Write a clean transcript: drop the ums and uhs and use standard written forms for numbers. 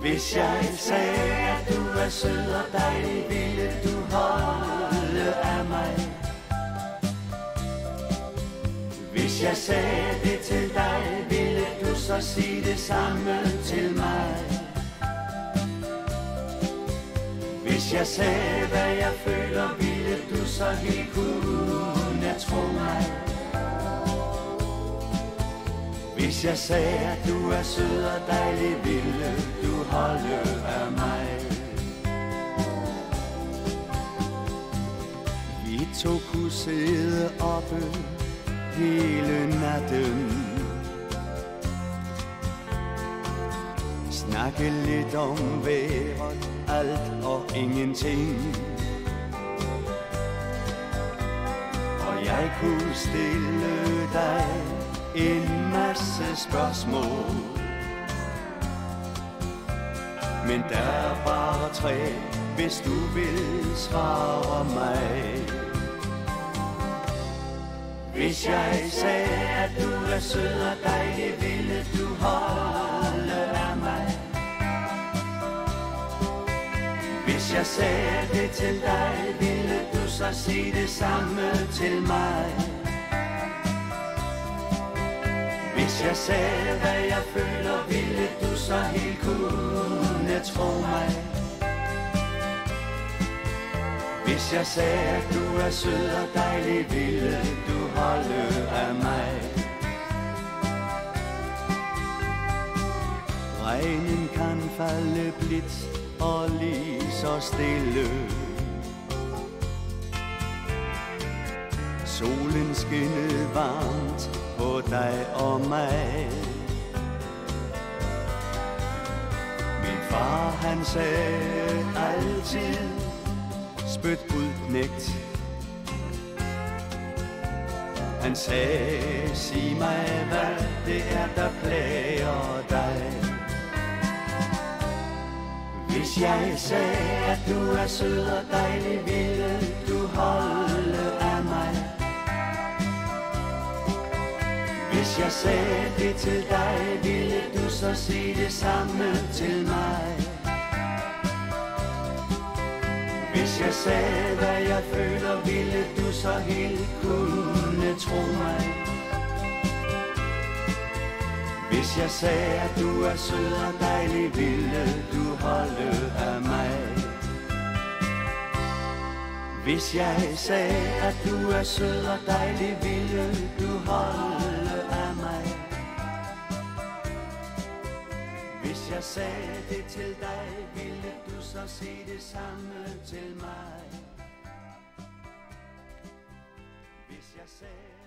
Hvis jeg sagde, at du er sød og dejlig, ville du holde af mig. Hvis jeg sagde det til dig, ville du så sige det samme til mig. Hvis jeg sagde, hvad jeg føler, ville du så helt kunne tro mig. Hvis jeg sagde, at du er sød og dejlig, ville du holde af mig. Vi to kunne sidde oppe hele natten, snakke lidt om vejret, alt og ingenting. Og jeg kunne stille dig en masse spørgsmål, men der er bare 3, hvis du vil svare mig. Hvis jeg sagde, at du er sød og dejlig, ville du holde af mig. Hvis jeg sagde det til dig, ville du så sige det samme til mig. Hvis jeg sagde, hvad jeg føler, ville du så helt kunne tro mig. Hvis jeg sagde, at du er sød og dejlig, ville du holde af mig. Regnen kan falde blidt og lige så stille. Solen skinnede varmt på dig og mig. Min far han sagde altid, spyt ud knægt. Han sagde, sig mig hvad det er der plager dig. Hvis jeg sagde, at du er sød og dejlig, ville du holde af mig. Hvis jeg sagde det til dig, ville du så sige det samme til mig. Hvis jeg sagde, hvad jeg føler, ville du så helt kunne tro mig. Hvis jeg sagde, at du er sød og dejlig, ville du holde af mig. Hvis jeg sagde, at du er sød og dejlig, ville du holde af mig. Hvis jeg sagde det til dig, ville du så sige det samme til mig. Hvis jeg sagde